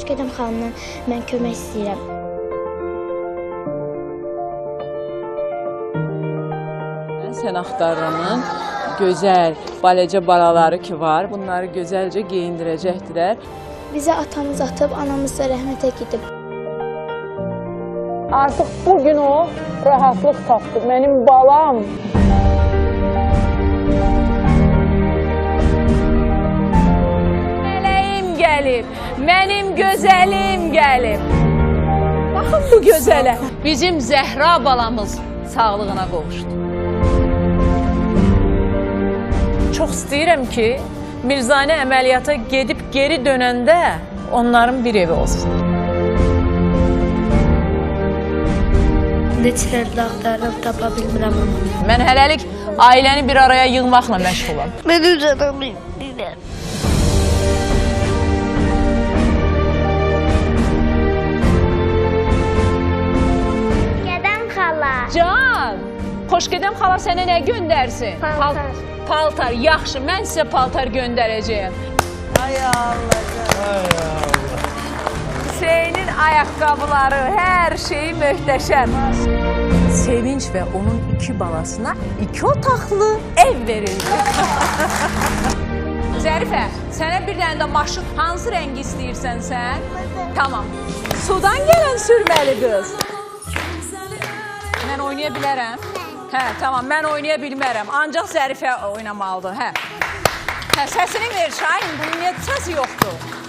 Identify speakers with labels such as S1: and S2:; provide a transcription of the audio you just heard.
S1: Xoşgədəm xanımdan mən kömək istəyirəm.
S2: Sən axtarıranın gözəl balecə balaları ki var, bunları gözəlcə geyindirəcəkdirlər.
S1: Bizə atamız atıb, anamız da rəhmətə gedib.
S3: Artıq bugün o rahatlıq tapdı, mənim balam.
S4: Mələyim gəlib, mənim gözəlim gəlib. Baxın bu gözələ. Bizim Zəhra balamız sağlığına qovuşdu. Çox istəyirəm ki, Mirzani əməliyyata gedib geri dönəndə onların bir evi olsun.
S1: Neçələrdə axtarıb tapa bilmirəm onu.
S4: Mən hələlik ailəni bir araya yığmaqla məşğulam.
S1: Mən öz adamı istəyirəm. Xoşgədəm xala.
S4: Can, Xoşgədəm xala sənə nə göndərsin?
S1: Paltar.
S4: Paltar, yaxşı, mən sizə paltar göndərəcəyəm.
S2: Ay Allah.
S4: Hüseynin ayaqqabıları, hər şeyi möhtəşəm. Sevinç və onun 2 balasına 2 otaqlı ev verildi. Zərifə, sənə bir dənə də maşın hansı rəngi istəyirsən sən? Tamam. Sudan gələn sürməli qız. Mən oynaya bilərəm. Hə, tamam, mən oynaya bilmərəm. Ancaq Zərifə oynamalıdır, hə. Hə, səsini ver Şahin, bunun niyə səsi yoxdur?